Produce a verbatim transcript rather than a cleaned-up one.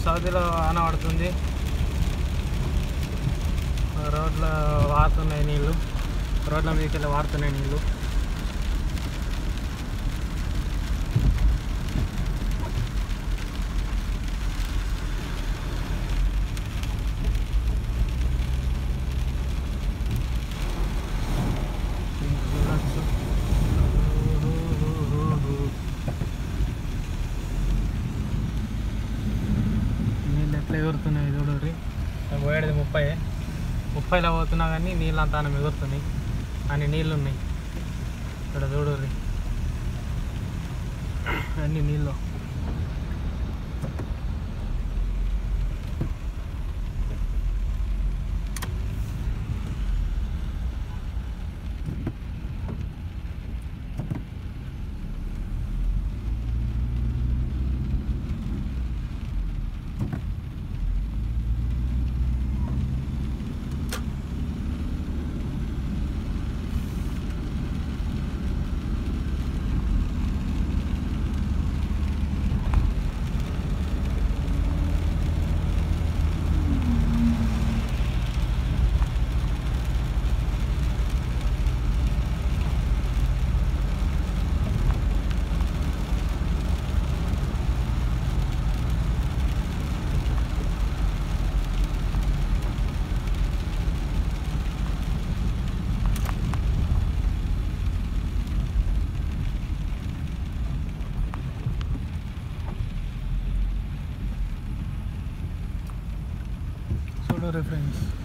సౌదీలో వాన పడుతుంది, రోడ్ల వారుతున్నాయి నీళ్ళు, రోడ్ల మీదకి వెళ్ళి వారుతున్నాయి నీళ్ళు. నీళ్ళు ఎట్లా ఎగురుతున్నాయి చూడరి. పోయేది ముప్పై ముప్పైలో పోతున్నా కానీ నీళ్ళు అంతా ఎగురుతున్నాయి, అన్ని నీళ్ళు ఉన్నాయి ఇక్కడ చూడరి, అన్ని నీళ్ళు. Reference.